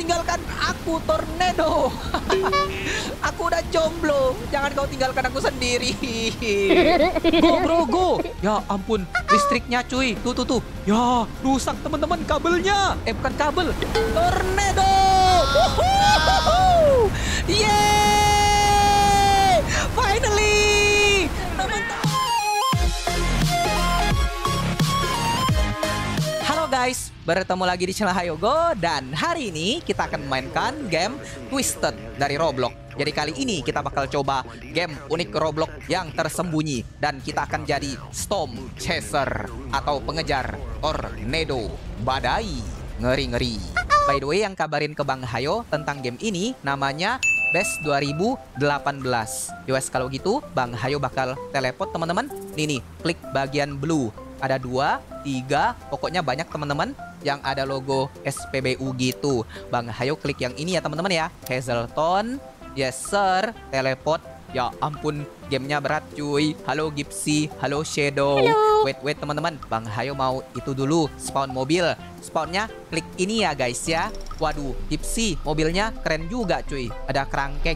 tinggalkan aku, Tornado. Aku udah jomblo. Jangan kau tinggalkan aku sendiri. Go bro, go. Ya ampun, listriknya cuy. Tuh. Ya, rusak teman-teman kabelnya. Bukan kabel. Tornado. Yeay! Finally! Teman-teman. Halo guys, bertemu lagi di channel Hayogo. Dan hari ini kita akan memainkan game Twisted dari Roblox. Jadi kali ini kita bakal coba game unik Roblox yang tersembunyi. Dan kita akan jadi Storm Chaser atau pengejar tornado badai. Ngeri-ngeri. By the way, yang kabarin ke Bang Hayo tentang game ini namanya Best 2018. Yowes, kalau gitu Bang Hayo bakal teleport teman-teman. Nih, klik bagian blue. Ada 2, 3, pokoknya banyak teman-teman yang ada logo SPBU gitu. Bang Hayo klik yang ini ya teman-teman ya. Hazelton, yes sir, teleport. Ya ampun, gamenya berat cuy. Halo Gipsy, halo Shadow. Halo. Wait teman-teman, Bang Hayo mau itu dulu, spawn mobil. Spawnnya klik ini ya guys ya. Waduh, Gipsy, mobilnya keren juga cuy. Ada kerangkeng.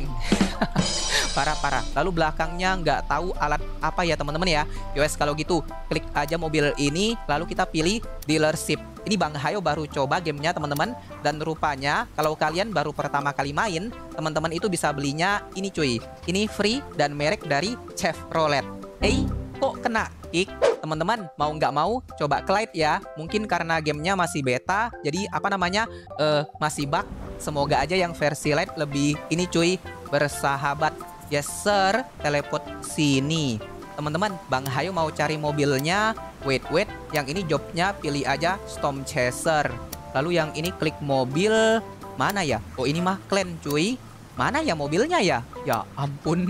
Parah. Lalu belakangnya nggak tahu alat apa ya teman-teman ya. Yowes, kalau gitu klik aja mobil ini. Lalu kita pilih dealership. Ini Bang Hayo baru coba gamenya teman-teman. Dan rupanya kalau kalian baru pertama kali main, teman-teman itu bisa belinya ini cuy. Ini free dan merek dari Chevrolet. Kok kena kick? Teman-teman mau nggak mau coba Clyde ya. Mungkin karena gamenya masih beta, jadi masih bug. Semoga aja yang versi light lebih ini cuy, bersahabat. Yes sir, teleport sini. Teman-teman, Bang Hayo mau cari mobilnya. Wait, yang ini jobnya pilih aja Storm Chaser. Lalu yang ini klik mobil. Mana ya? Oh ini mah clan cuy. Mana ya mobilnya ya? Ya ampun.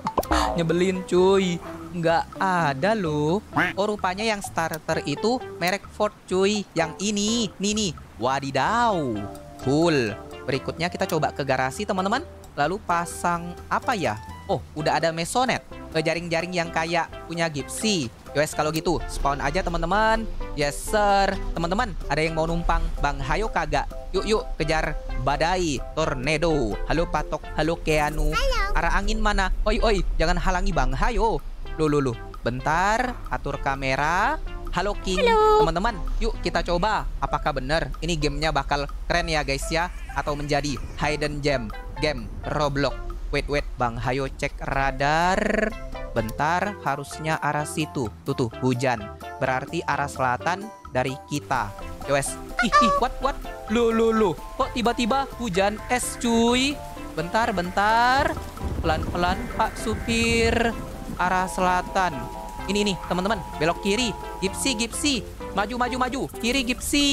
Nyebelin cuy. Nggak ada loh. Oh rupanya yang starter itu merek Ford cuy. Yang ini, nih. Wadidaw. Cool. Berikutnya kita coba ke garasi teman-teman. Lalu pasang apa ya? Oh, udah ada mesonet. Jaring-jaring yang kayak punya Gipsy. Yowes, kalau gitu spawn aja teman-teman. Yes sir. Teman-teman, ada yang mau numpang Bang Hayo kagak? Yuk kejar badai tornado. Halo Patok, halo Keanu. Halo. Arah angin mana? Oi, jangan halangi Bang Hayo. Loh. Bentar, atur kamera. Halo King. Halo. Teman-teman, yuk kita coba. Apakah benar ini gamenya bakal keren ya guys ya? Atau menjadi hidden gem game Roblox. Wait, Bang Hayo cek radar. Bentar, harusnya arah situ. Tuh, hujan. Berarti arah selatan dari kita. Yowes. What? Loh. Kok tiba-tiba hujan es cuy? Bentar. Pelan-pelan Pak Supir. Arah selatan. Ini nih, teman-teman. Belok kiri. Gipsy. Maju. Kiri Gipsy.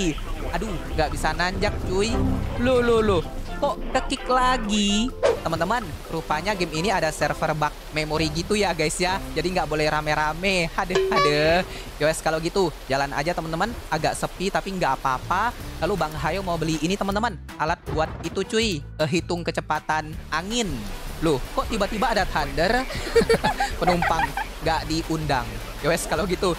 Aduh, nggak bisa nanjak cuy. Loh. Kok kekik lagi? Teman-teman, rupanya game ini ada server bug memori gitu ya guys ya. Jadi nggak boleh rame-rame. Hadeh. Yowes, kalau gitu jalan aja teman-teman. Agak sepi tapi nggak apa-apa. Lalu Bang Hayo mau beli ini teman-teman. Alat buat itu cuy. Hitung kecepatan angin. Loh, kok tiba-tiba ada thunder? Penumpang nggak diundang. Yowes, kalau gitu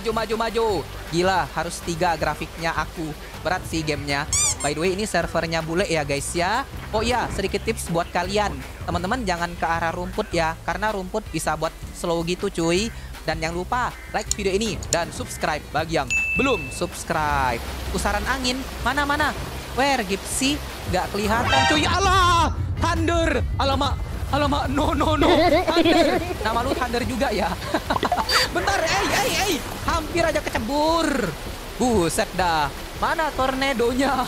maju. Gila, harus 3 grafiknya aku. Berat sih gamenya. By the way, ini servernya bule ya guys ya. Oh iya, sedikit tips buat kalian. Teman-teman jangan ke arah rumput ya. Karena rumput bisa buat slow gitu cuy. Dan jangan lupa like video ini dan subscribe bagi yang belum subscribe. Pusaran angin, mana? Where Gipsy? Nggak kelihatan cuy. Allah! Thunder! Alamak, no. Thunder! Nama lu Thunder juga ya? Bentar, hampir aja kecebur. Buset dah. Mana tornadonya?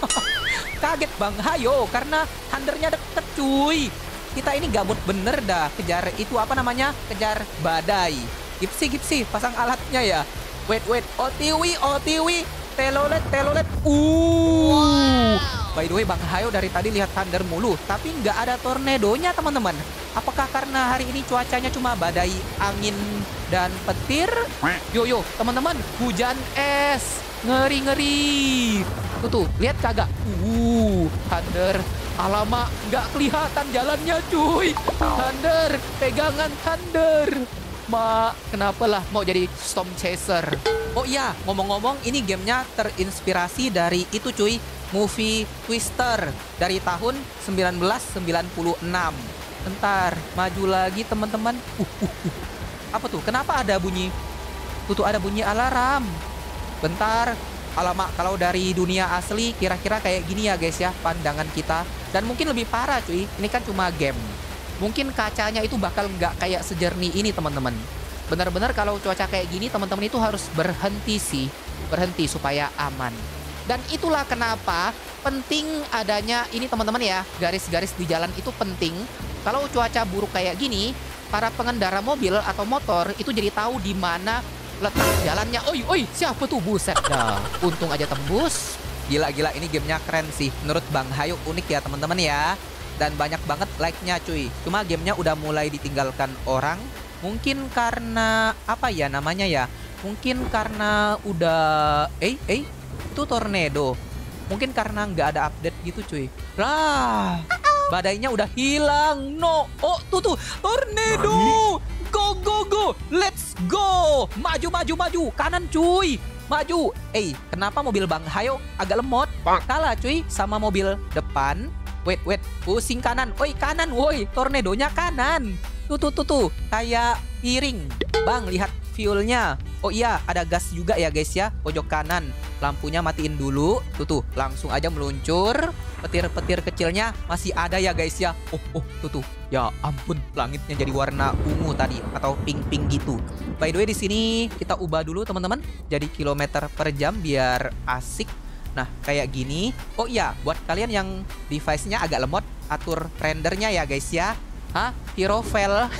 Kaget Bang Hayo karena thundernya deket cuy. Kita ini gabut bener dah kejar itu apa namanya? Kejar badai. Gipsy, pasang alatnya ya. Wait. OTW. Telolet. By the way, Bang Hayo dari tadi lihat thunder mulu, tapi nggak ada tornadonya teman-teman. Apakah karena hari ini cuacanya cuma badai, angin, dan petir? Yo, teman-teman, hujan es. Ngeri. Tuh, lihat kagak? Thunder. Alamak, nggak kelihatan jalannya cuy. Thunder, pegangan thunder. Kenapa lah mau jadi Storm Chaser? Oh iya, ngomong-ngomong ini gamenya terinspirasi dari itu cuy. movie Twister dari tahun 1996. Bentar, maju lagi teman-teman. Apa tuh? Kenapa ada bunyi? Tuh ada bunyi alarm. Bentar. Alamak, kalau dari dunia asli kira-kira kayak gini ya guys ya pandangan kita. Dan mungkin lebih parah cuy, ini kan cuma game. Mungkin kacanya itu bakal nggak kayak sejernih ini teman-teman. Benar-benar kalau cuaca kayak gini teman-teman itu harus berhenti sih. Berhenti supaya aman. Dan itulah kenapa penting adanya ini teman-teman ya. Garis-garis di jalan itu penting. Kalau cuaca buruk kayak gini, para pengendara mobil atau motor itu jadi tahu di mana letak jalannya. Oi, siapa tuh? Buset dah. Untung aja tembus. Gila, ini gamenya keren sih. Menurut Bang Hayo unik ya teman-teman ya. Dan banyak banget like-nya cuy. Cuma gamenya udah mulai ditinggalkan orang. Mungkin karena apa ya namanya ya? Mungkin karena udah itu tornado. Mungkin karena nggak ada update gitu cuy. Lah, badainya udah hilang. No. Oh, tuh tornado. Go, let's go. Maju. Kanan cuy. Maju. Kenapa mobil Bang Hayo agak lemot? Kalah cuy sama mobil depan. Wait, pusing kanan. Kanan, woi. Tornadonya kanan. Tuh. Kayak piring. Bang, lihat fuelnya. Oh iya, ada gas juga ya guys ya. Pojok kanan. Lampunya matiin dulu. Tuh, langsung aja meluncur. Petir-petir kecilnya masih ada ya guys ya. Tuh. Ya ampun, langitnya jadi warna ungu tadi atau pink gitu. By the way di sini kita ubah dulu teman-teman jadi kilometer per jam biar asik. Nah, kayak gini. Oh iya, buat kalian yang device-nya agak lemot, atur rendernya ya guys ya. Hah? Hero fail.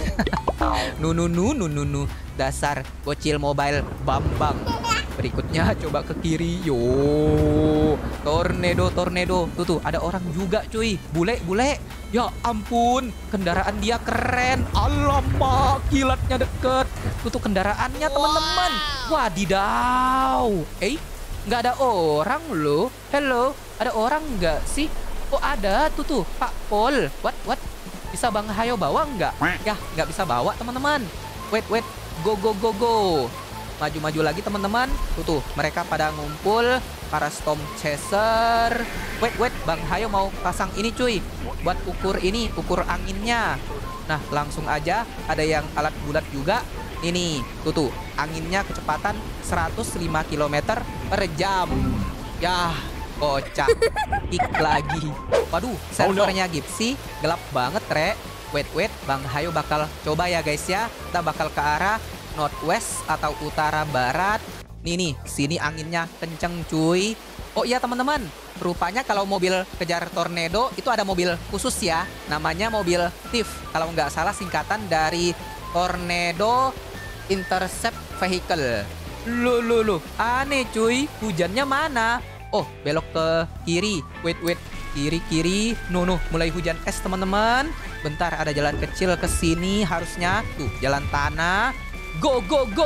Nu. Dasar bocil mobile Bambang. Berikutnya coba ke kiri. Yo. Tornado. Tuh, ada orang juga cuy. Bule. Ya ampun, kendaraan dia keren. Alamak, kilatnya deket. Tuh kendaraannya teman-teman. Wadidaw. Nggak ada orang loh. Hello, ada orang nggak sih? Oh ada, tuh Pak Pol. What? Bisa Bang Hayo bawa nggak? Ya, nggak bisa bawa teman-teman. Wait. Go. Maju lagi teman-teman. Tuh, mereka pada ngumpul. Para Storm Chaser. Wait, Bang Hayo mau pasang ini cuy. Buat ukur anginnya. Nah, langsung aja ada yang alat bulat juga. Ini, tuh, anginnya kecepatan 105 km per jam. Yah, kocak. Kick lagi. Waduh, servernya Gipsy gelap banget, Re. Wait, Bang Hayo bakal coba ya guys ya. Kita bakal ke arah northwest atau utara barat. Nih, sini anginnya kenceng cuy. Oh iya teman-teman, rupanya kalau mobil kejar tornado itu ada mobil khusus ya. Namanya mobil TIF. Kalau nggak salah singkatan dari Tornado Intercept Vehicle. Loh. Aneh cuy, hujannya mana? Oh, belok ke kiri. Wait. Kiri. No. Mulai hujan es teman-teman. Bentar, ada jalan kecil ke sini harusnya. Tuh, jalan tanah. Go.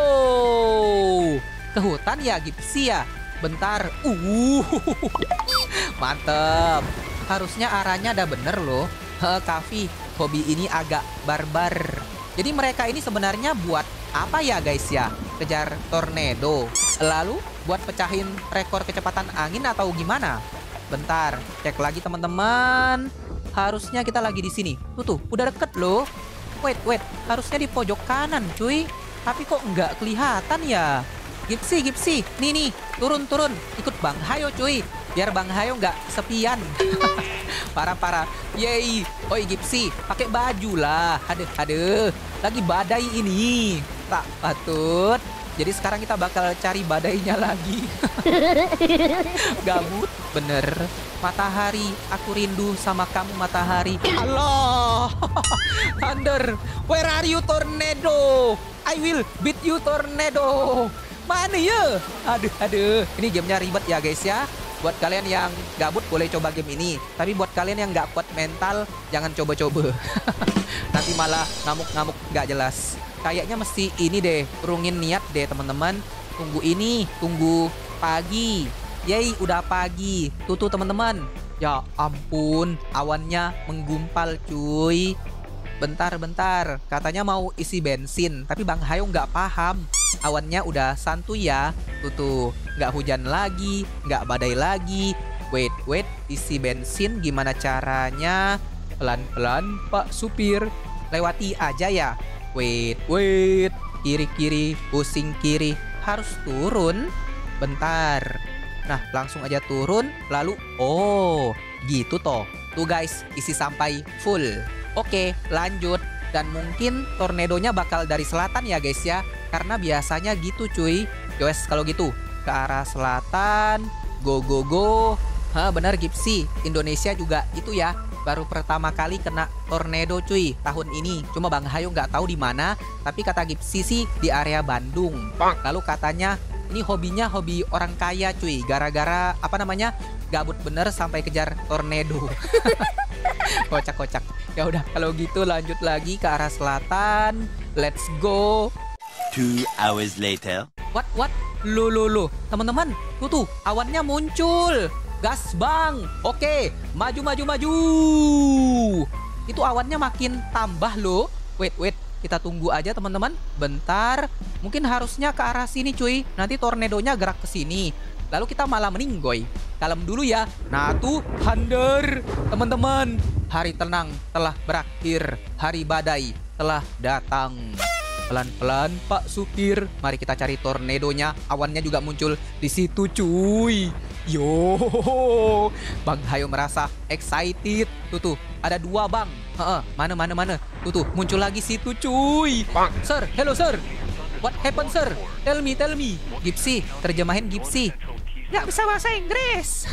Ke hutan ya Gipsy ya. Bentar. Mantep. Harusnya arahnya ada bener loh. Kavi, hobi ini agak barbar. Jadi mereka ini sebenarnya buat apa ya guys ya? Kejar tornado. Lalu buat pecahin rekor kecepatan angin atau gimana? Bentar, cek lagi teman-teman. Harusnya kita lagi di sini. Tuh, udah deket loh. Wait. Harusnya di pojok kanan cuy. Tapi kok nggak kelihatan ya? Gipsy. Nih. Turun. Ikut Bang Hayo cuy. Biar Bang Hayo nggak sepian. Parah. Yeay. Oi Gipsy, pakai baju lah. Aduh. Lagi badai ini. Tak patut. Jadi sekarang kita bakal cari badainya lagi. Gabut. Bener. Matahari, aku rindu sama kamu matahari. Allah. Thunder, where are you tornado? I will beat you tornado. Mana ya? Aduh. Ini gamenya ribet ya guys ya. Buat kalian yang gabut boleh coba game ini. Tapi buat kalian yang nggak kuat mental, jangan coba-coba. Nanti malah ngamuk-ngamuk nggak jelas. Kayaknya mesti ini deh, urungin niat deh teman-teman. Tunggu pagi. Yeay, udah pagi. Tuh teman-teman. Ya ampun, awannya menggumpal cuy. Bentar. Katanya mau isi bensin, tapi Bang Hayo nggak paham. Awannya udah santuy ya. Tuh, nggak hujan lagi, nggak badai lagi. Wait, isi bensin gimana caranya? Pelan-pelan Pak Supir. Lewati aja ya. Wait. Kiri, pusing kiri. Harus turun. Bentar. Nah, langsung aja turun. Lalu, oh, gitu toh. Tuh guys, isi sampai full. Oke, lanjut. Dan mungkin tornadonya bakal dari selatan ya guys ya. Karena biasanya gitu cuy. Yowes, kalau gitu. Ke arah selatan. Go. Benar Gipsy, Indonesia juga itu ya. Baru pertama kali kena tornado cuy tahun ini. Cuma Bang Hayo nggak tahu di mana. Tapi kata Gipsy sih di area Bandung. Lalu katanya ini hobinya hobi orang kaya cuy. Gara-gara apa namanya gabut bener sampai kejar tornado. Kocak. Ya udah kalau gitu lanjut lagi ke arah selatan. Let's go. 2 hours later. What? Loh. Teman-teman, tuh awannya muncul. Gas bang. Oke, maju. Itu awannya makin tambah loh. Wait. Kita tunggu aja teman-teman. Bentar. Mungkin harusnya ke arah sini cuy. Nanti tornadonya gerak ke sini. Lalu kita malah meninggoy. Kalem dulu ya. Nah tuh thunder. Teman-teman, hari tenang telah berakhir. Hari badai telah datang. Pelan-pelan Pak Supir. Mari kita cari tornadonya. Awannya juga muncul di situ cuy. Yo, Bang Hayo merasa excited. Tuh, ada 2 bang. Mana? Tuh, muncul lagi situ cuy. Sir, hello sir. What happened sir? Tell me. Gipsy, terjemahin Gipsy. Nggak bisa bahasa Inggris.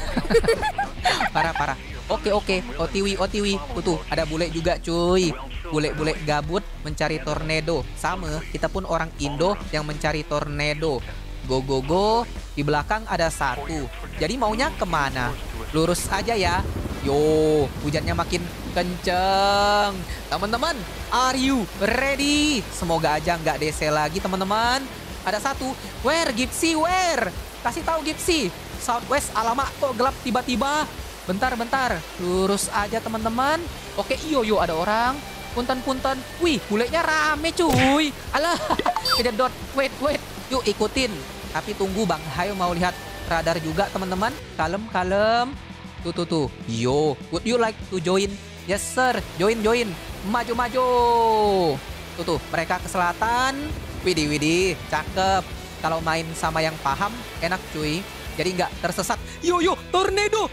Parah. Oke. OTW. Tuh, ada bule juga cuy. Bule gabut mencari tornado. Sama, kita pun orang Indo yang mencari tornado. Go. Di belakang ada 1. Jadi maunya kemana? Lurus aja ya. Yo, hujannya makin kenceng. Teman-teman, are you ready? Semoga aja nggak DC lagi teman-teman. Ada 1. Where Gipsy? Where? Kasih tahu Gipsy. Southwest, alamak kok gelap tiba-tiba. Bentar. Lurus aja teman-teman. Oke, yo ada orang. Punten. Wih, bulenya rame cuy. Alah, kejedot. Wait. Yuk ikutin. Tapi tunggu Bang Hayo mau lihat radar juga teman-teman. Kalem. Tuh. Yo, would you like to join? Yes sir, join. Maju. Tuh, mereka ke selatan. Widih, cakep. Kalau main sama yang paham, enak cuy. Jadi nggak tersesat. Yo, tornado.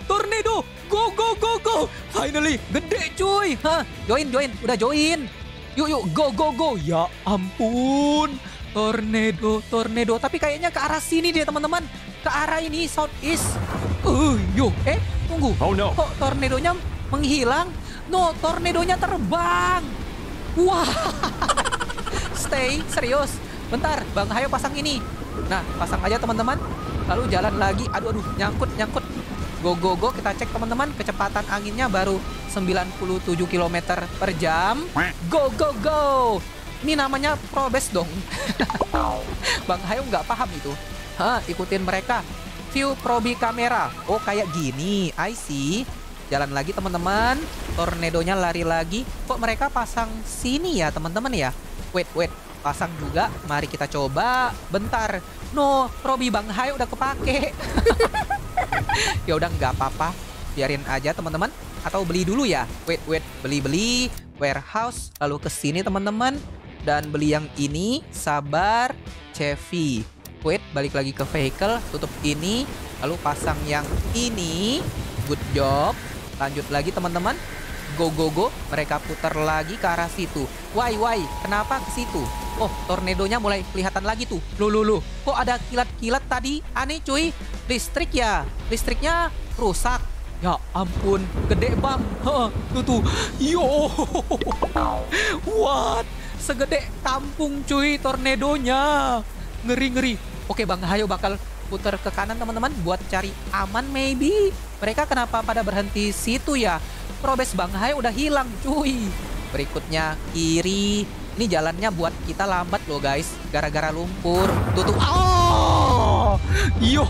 Go. Finally, gede cuy. Join, udah join. Yuk, go. Ya ampun. Tornado. Tapi kayaknya ke arah sini deh teman-teman. Ke arah ini, southeast. Tunggu. Oh no. Kok tornadonya menghilang? No, tornadonya terbang. Wah. Stay, serius. Bentar, Bang Hayo pasang ini. Nah, pasang aja teman-teman. Lalu jalan lagi. Aduh, nyangkut. Go, kita cek teman-teman. Kecepatan anginnya baru 97 km per jam. Go. Ini namanya probes dong. Bang Hayo nggak paham itu. Ikutin mereka. View probi kamera. Oh, kayak gini. I see. Jalan lagi teman-teman. Tornadonya lari lagi. Kok mereka pasang sini ya teman-teman ya? Wait. Pasang juga. Mari kita coba. Bentar. No, probi Bang Hayo udah kepake. Ya udah nggak apa-apa. Biarin aja teman-teman. Atau beli dulu ya. Wait. Beli. Warehouse. Lalu ke sini teman-teman. Dan beli yang ini. Sabar. Chevy. Wait, balik lagi ke vehicle. Tutup ini. Lalu pasang yang ini. Good job. Lanjut lagi teman-teman. Go. Mereka putar lagi ke arah situ. Why? Kenapa ke situ? Oh, tornadonya mulai kelihatan lagi tuh. Loh. Kok ada kilat-kilat tadi? Aneh cuy. Listrik ya? Listriknya rusak. Ya ampun, gede bang. Tuh. Yo. What? Segede kampung cuy tornadonya. Ngeri. Oke, Bang Hayo bakal putar ke kanan teman-teman buat cari aman maybe. Mereka kenapa pada berhenti situ ya? Probes Bang Hayo udah hilang cuy. Berikutnya kiri. Ini jalannya buat kita lambat loh guys. Gara-gara lumpur. Tuh. Oh! Yo.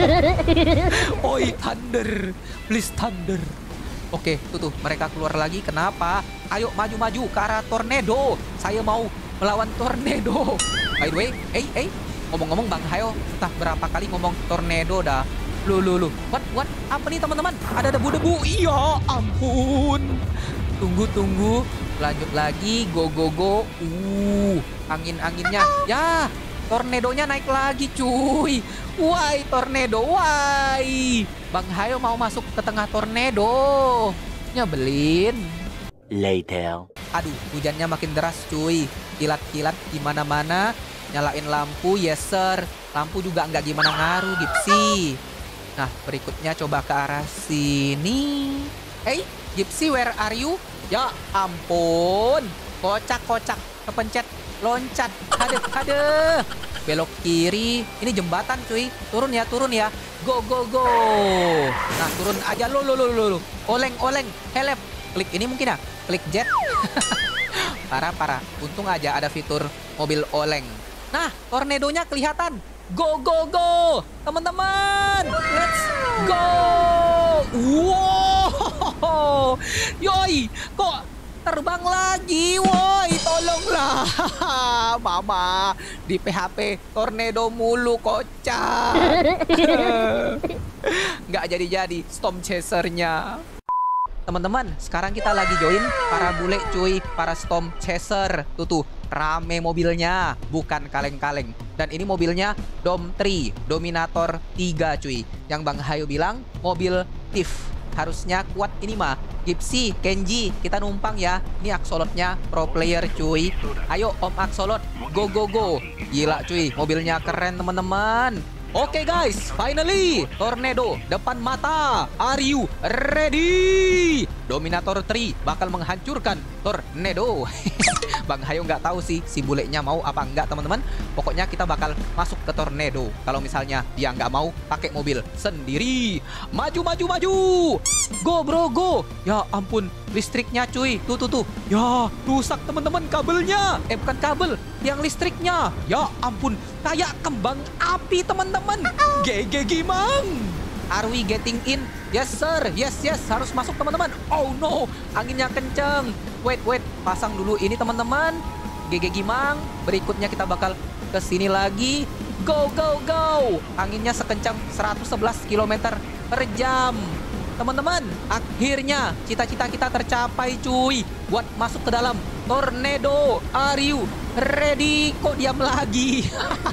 Oi, thunder. Please thunder. Oke, tuh. Mereka keluar lagi. Kenapa? Ayo maju ke arah tornado. Saya mau melawan tornado. By the way, ngomong-ngomong Bang Hayo entah berapa kali ngomong tornado dah. Lu. What? Apa nih teman-teman? Ada debu-debu. Iya, ampun. Tunggu. Lanjut lagi. Go. Angin-anginnya. Ya, tornadonya naik lagi, cuy. Why, tornado? Why? Bang Hayo mau masuk ke tengah tornado. Nyebelin. Later. Aduh, hujannya makin deras, cuy. Kilat-kilat di mana-mana. Nyalain lampu, yes sir. Lampu juga nggak gimana ngaruh, Gipsy. Nah, berikutnya coba ke arah sini. Hey, Gipsy, where are you? Ya ampun. Kocak. Kepencet. Loncat. Hadeh. Belok kiri. Ini jembatan, cuy. Turun ya. Go. Nah, turun aja. Lo. Oleng. Help. Klik ini mungkin ya. Klik jet. Parah. Untung aja ada fitur mobil oleng. Nah, tornadonya kelihatan. Go. Teman-teman, let's go. Wow. Yoi, kok terbang lagi, woi, tolonglah. Mama, di PHP tornado mulu, kocak. Nggak jadi Storm Chaser-nya. Teman-teman, sekarang kita lagi join para bule, cuy, para Storm Chaser. Tuh, rame mobilnya, bukan kaleng-kaleng. Dan ini mobilnya Dom 3, Dominator 3, cuy. Yang Bang Hayo bilang mobil TIF. Harusnya kuat ini mah. Gipsy, Kenji, kita numpang ya. Ini Axolotl-nya pro player, cuy. Ayo Om Axolotl, go. Gila, cuy, mobilnya keren, teman-teman. Oke guys, finally tornado depan mata. Are you ready? Dominator 3 bakal menghancurkan tornado. Bang Hayo nggak tahu sih si bulenya mau apa enggak, teman-teman. Pokoknya kita bakal masuk ke tornado. Kalau misalnya dia nggak mau pakai mobil sendiri. Maju. Go bro, go. Ya ampun, listriknya cuy. Tuh. Ya, rusak teman-teman kabelnya. Bukan kabel, yang listriknya. Ya ampun, kayak kembang api teman-teman. GG Gimang. Are we getting in? Yes sir, yes, harus masuk teman-teman. Oh no, anginnya kenceng. Wait, pasang dulu ini teman-teman. GG Gimang. Berikutnya kita bakal ke sini lagi. Go. Anginnya sekencang 111 km per jam. Teman-teman, akhirnya cita-cita kita tercapai, cuy. Buat masuk ke dalam tornado. Are you ready? Kok diam lagi?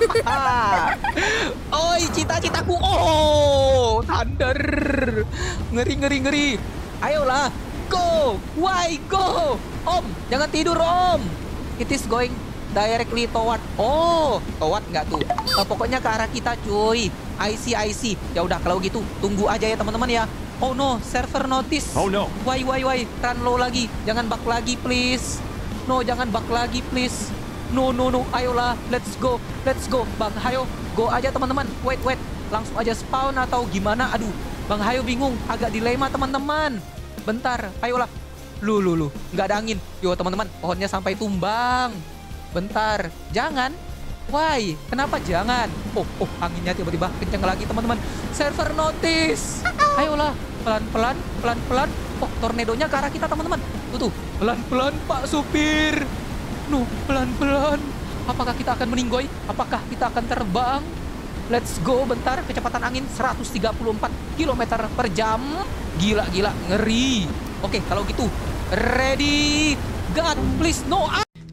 Oi, cita-citaku. Oh, thunder. Ngeri. Ayolah, go. Why go? Om, jangan tidur, Om. It is going directly toward. Oh, toward nggak tuh? Pokoknya ke arah kita, cuy. I see. Ya udah, kalau gitu tunggu aja ya teman-teman ya. Oh no, server notice. Oh no. Why? Run low lagi. Jangan bug lagi, please. No, jangan bug lagi, please. No. Ayolah, let's go. Bang Hayo, go aja teman-teman. Wait. Langsung aja spawn atau gimana? Aduh, Bang Hayo bingung. Agak dilema teman-teman. Bentar, ayolah. Lu. Nggak ada angin. Yo teman-teman, pohonnya sampai tumbang. Bentar, jangan. Why? Kenapa jangan? Oh, anginnya tiba-tiba kenceng lagi teman-teman. Server notice. Ayolah, pelan-pelan. Oh, tornadonya ke arah kita teman-teman. Tuh, pelan-pelan Pak Supir. No, pelan-pelan. Apakah kita akan meninggoy? Apakah kita akan terbang? Let's go, bentar. Kecepatan angin 134 km per jam. Gila, ngeri. Oke, kalau gitu, ready. God, please, no.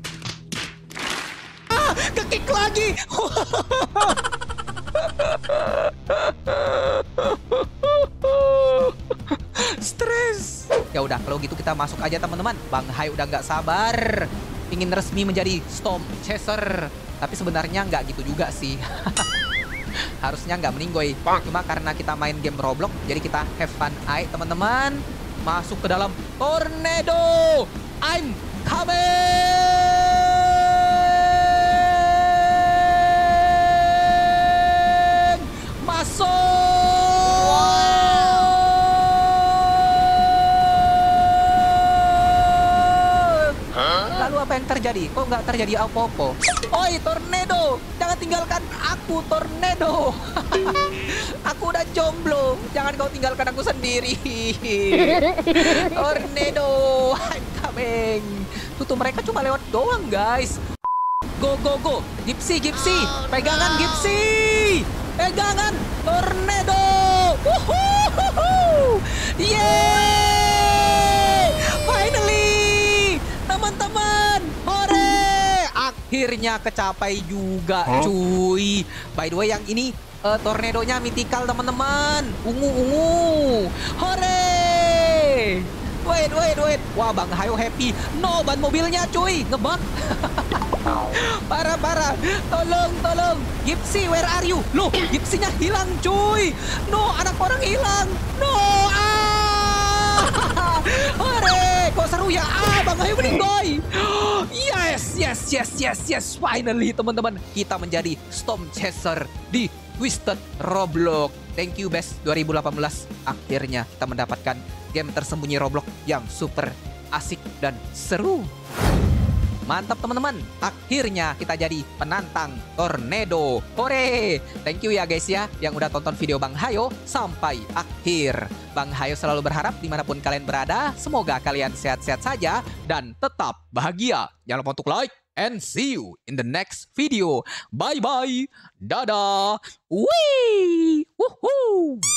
Kekik lagi. Stres. Ya udah, kalau gitu kita masuk aja teman-teman. Bang Hai udah nggak sabar ingin resmi menjadi Storm Chaser. Tapi sebenarnya nggak gitu juga sih. Harusnya nggak meninggoy. Cuma karena kita main game Roblox, jadi kita have fun aja teman-teman. Masuk ke dalam tornado. I'm coming. Masuk. Lalu apa yang terjadi? Kok nggak terjadi apa-apa? Oi, tornado, jangan tinggalkan aku, tornado. Aku udah jomblo, jangan kau tinggalkan aku sendiri. Tornado, I'm coming. Tuh mereka cuma lewat doang, guys. Go. Gipsy. Pegangan, Gipsy. Pegangan, tornado. Wuhuhuhu. Yeay! Finally! Teman-teman, hore! Akhirnya kecapai juga, cuy. By the way, yang ini tornadonya mythical, teman-teman. Ungu. Hore! Wait. Wah, Bang Hayo happy. No, ban mobilnya, cuy. Ngebug. Parah. Tolong. Gipsy, where are you? Loh, Gipsy-nya hilang, cuy. No, anak orang hilang. No, Hore, kok seru ya? Bang Hayo meninggoy. Yes. Finally, teman-teman, kita menjadi Storm Chaser di Twisted Roblox. Thank you, Best 2018. Akhirnya kita mendapatkan game tersembunyi Roblox yang super asik dan seru. Mantap, teman-teman. Akhirnya kita jadi penantang tornado. Hore! Thank you ya guys ya yang udah tonton video Bang Hayo sampai akhir. Bang Hayo selalu berharap dimanapun kalian berada, semoga kalian sehat-sehat saja dan tetap bahagia. Jangan lupa untuk like and see you in the next video. Bye-bye. Dadah. Wee! Woohoo!